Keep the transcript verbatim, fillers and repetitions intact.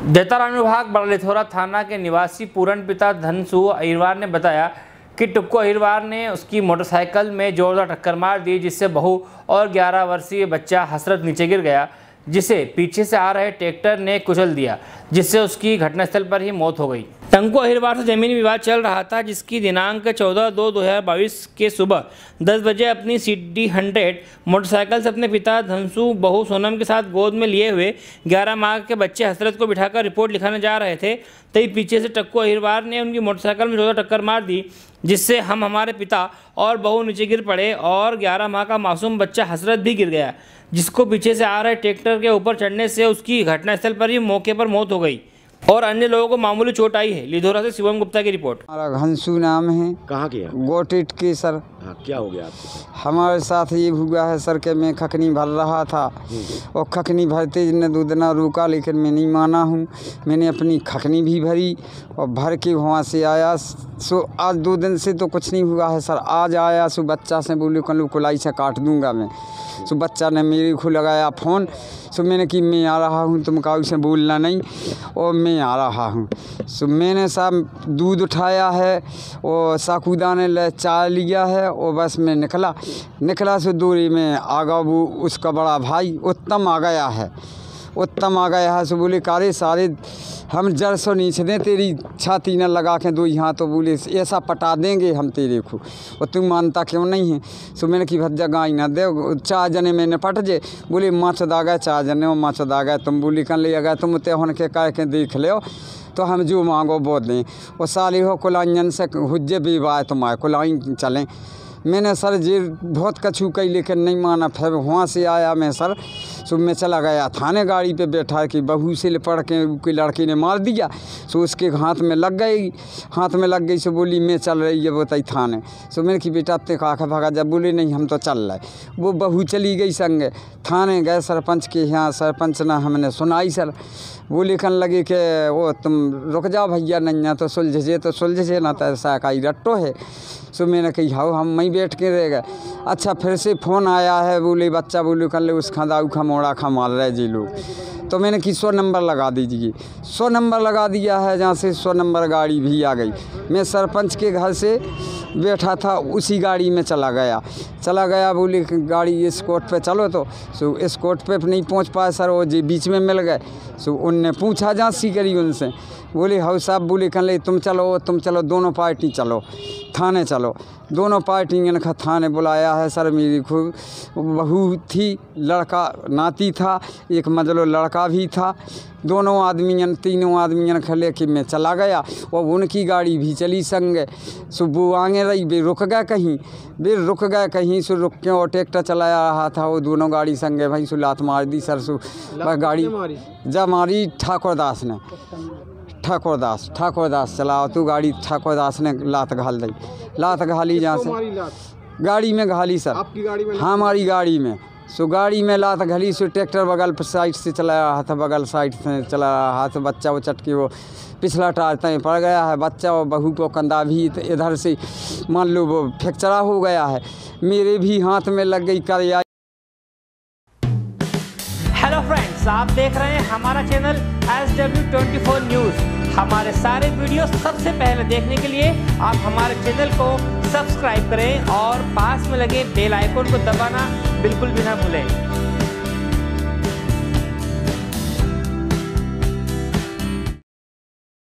जैताराम विभाग बड़ालिथोरा थाना के निवासी पूरन पिता धनसु अहिरवार ने बताया कि टुक्को अहिरवार ने उसकी मोटरसाइकिल में जोरदार टक्कर मार दी, जिससे बहू और ग्यारह वर्षीय बच्चा हसरत नीचे गिर गया, जिसे पीछे से आ रहे ट्रैक्टर ने कुचल दिया, जिससे उसकी घटनास्थल पर ही मौत हो गई। टंको अहिरवार से जमीनी विवाद चल रहा था, जिसकी दिनांक चौदह दो दो हज़ार बाईस के सुबह दस बजे अपनी सी डी हंड्रेड मोटरसाइकिल से अपने पिता धनसु बहू सोनम के साथ गोद में लिए हुए ग्यारह माह के बच्चे हसरत को बिठाकर रिपोर्ट लिखाने जा रहे थे, तभी पीछे से टक्को अहिरवार ने उनकी मोटरसाइकिल में जोरदार टक्कर मार दी, जिससे हम हमारे पिता और बहू नीचे गिर पड़े और ग्यारह माह का मासूम बच्चा हसरत भी गिर गया, जिसको पीछे से आ रहे ट्रैक्टर के ऊपर चढ़ने से उसकी घटनास्थल पर ही मौके पर मौत हो गई और अन्य लोगों को मामूली चोट आई है। लिधोरा से शिवम गुप्ता की रिपोर्ट। हमारा घनसू नाम है। कहाँ के? गोटिट के सर। हाँ, क्या हो गया आपके साथ? हमारे साथ ये हुआ है सर के मैं खखनी भर रहा था और खखनी भरते ने दो दिन रुका, लेकिन मैं नहीं माना हूँ। मैंने अपनी खखनी भी भरी और भर के वहाँ से आया। सो आज दो दिन से तो कुछ नहीं हुआ है सर। आज आया सो बच्चा से बोले कल कुलाई से काट दूंगा मैं। सो बच्चा ने मेरे को लगाया फ़ोन। सो मैंने कि मैं आ रहा हूँ, तुम काऊ से बोलना नहीं और मैं आ रहा हूँ। सो मैंने सब दूध उठाया है और साकूदा ने ले चाय लिया है और बस मैं निकला निकला सो दूरी में आगा वो उसका बड़ा भाई उत्तम आ गया है उत्तम आ गया है। सो बोले कारे सारे हम जड़ सो नीचे दें, तेरी छाती न लगा के दो यहाँ तो बोले ऐसा पटा देंगे हम तेरे को, और तू मानता क्यों नहीं है। सो मैंने कि भज्जा गाय ना दे, चार जने मैंने पट जे बोले माछ दा गए, चार जने और माछ दा गए, तुम बोली कन ले गए तुम ते हन के कह के देख ले तो हम जो मांगो वो दें। और साली हो कुलाइन से हुज्जे बेबाए तुम आए कुलाइन चलें। मैंने सर जे बहुत कछू कही लेकिन नहीं माना। फिर वहाँ से आया मैं सर, सो मैं चला गया थाने, गाड़ी पे बैठा कि बहू से लिपड़ के कोई लड़की ने मार दिया। सो उसके हाथ में लग गई हाथ में लग गई सो बोली मैं चल रही है बताई थाने। सो मैंने कि बेटा ते काखा भागा जब बोले नहीं हम तो चल रहे। वो बहू चली गई संग थाने गए सरपंच के यहाँ। सरपंच ने हमने सुनाई सर, वो लिखन लगे कि वो तुम रुक जाओ भैया, नहीं तो सुलझ जे तो सुलझ जे ना तो ऐसा का ही रट्टो है। सो मैंने कही हाँ हम वहीं बैठ के रह गए। अच्छा फिर से फ़ोन आया है, बोले बच्चा बोले कल उस खदाऊ खा मोड़ा खा मार रहे जी लोग। तो मैंने कि सौ नंबर लगा दीजिए। सौ नंबर लगा दिया है, जहाँ से सौ नंबर गाड़ी भी आ गई। मैं सरपंच के घर से बैठा था, उसी गाड़ी में चला गया चला गया बोले गाड़ी इस कोर्ट पे चलो, तो सो इस कोर्ट पे नहीं पहुंच पाए सर, वो जी बीच में मिल गए। सो उनने पूछा जांची करी उनसे, बोले हाउ साहब बोले कल ले तुम चलो तुम चलो दोनों पार्टी चलो थाने चलो। दोनों पार्टी ने थाने बुलाया है सर। मेरी खूब बहू थी, लड़का नाती था, एक मजलो लड़का भी था। दोनों आदमियन तीनों आदमियन खले कि मैं चला गया और उनकी गाड़ी भी चली संग। सो वो आगे रही, बे रुक गए कहीं बे रुक गए कहीं सो रुक के और ट्रैक्टर चलाया रहा था वो दोनों गाड़ी संगे भाई। सो लात मार दी सर। सो गाड़ी जा मारी ठाकुरदास ने ठाकुरदास ठाकुरदास चलाओ तू गाड़ी। ठाकुरदास ने लात घाल दी लात घाली जहाँ से गाड़ी में घाली सर। आपकी गाड़ी में? हाँ हमारी गाड़ी में। सो गाड़ी में लात घली। सो ट्रैक्टर बगल साइड से चला रहा था, बगल साइड से चला रहा था। बच्चा वो चटके वो पिछला टायर तय पड़ गया है। बच्चा और बहू को कंधा भी इधर से मान लो वो फ्रैक्चरा हो गया है। मेरे भी हाथ में लग गई कर। हेलो फ्रेंड्स, आप देख रहे हैं हमारा channel S W twenty four news. हमारे सारे वीडियो सबसे पहले देखने के लिए आप हमारे चैनल को सब्सक्राइब करें और पास में लगे बेल आइकन को दबाना बिल्कुल भी ना भूलें।